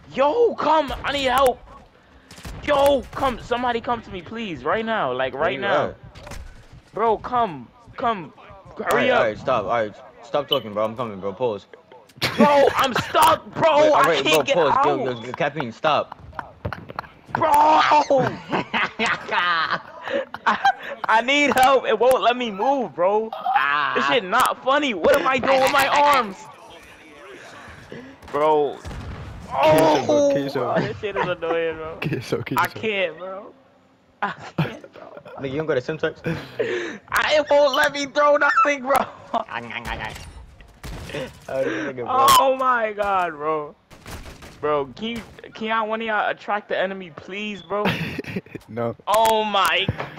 Yo, come! I need help. Yo, come! Somebody come to me, please, right now. Like Where right you now, at? bro. Come, hurry up, Alright. Stop talking, bro. I'm coming, bro. Pause. bro. I'm stuck, Wait, bro. I alright, bro. can't get Pause. out, Caffeine, stop. bro. I need help. It won't let me move, bro. This Ah. shit not funny. What am I doing with my arms, bro? Kill yourself, bro. Kill Oh, yourself. this shit is annoying, bro. Kill yourself. Kill I yourself. can't, bro. I can't, bro. Nigga, you don't got a syntax? It won't let me throw nothing, bro. Oh, nigga, bro. Oh my god, bro. Bro, can y'all one of y'all attract the enemy, please, bro? No. Oh my